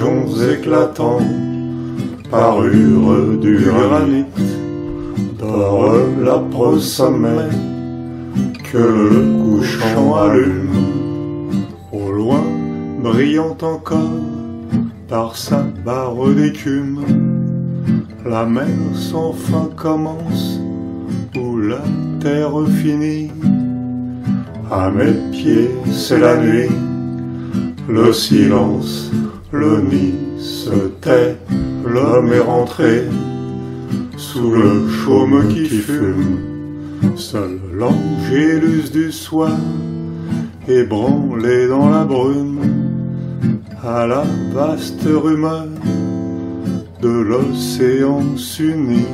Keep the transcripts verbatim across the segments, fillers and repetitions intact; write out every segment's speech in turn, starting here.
rayons éclatants, parure du granit, dore l'âpre sommet que le couchant allume. Au loin, brillant encore par sa barre d'écume, la mer sans fin commence, où la terre finit. À mes pieds, c'est la nuit, le silence, le nid se tait, l'homme est rentré sous le chaume qui fume. Seul l'angélus du soir, ébranlé dans la brume, à la vaste rumeur de l'océan s'unit.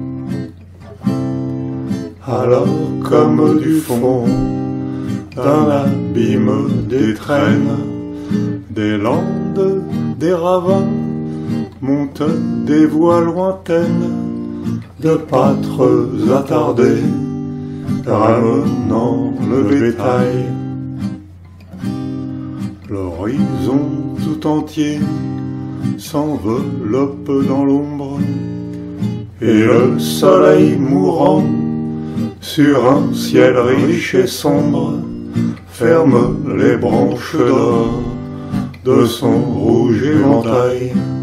Alors comme du fond d'un abîme d'étrennes, des landes, des ravins, montent des voix lointaines de pâtres attardés, ramenant le bétail. L'horizon tout entier s'enveloppe dans l'ombre, et le soleil mourant sur un ciel riche et sombre ferme les branches d'or de son rouge éventail.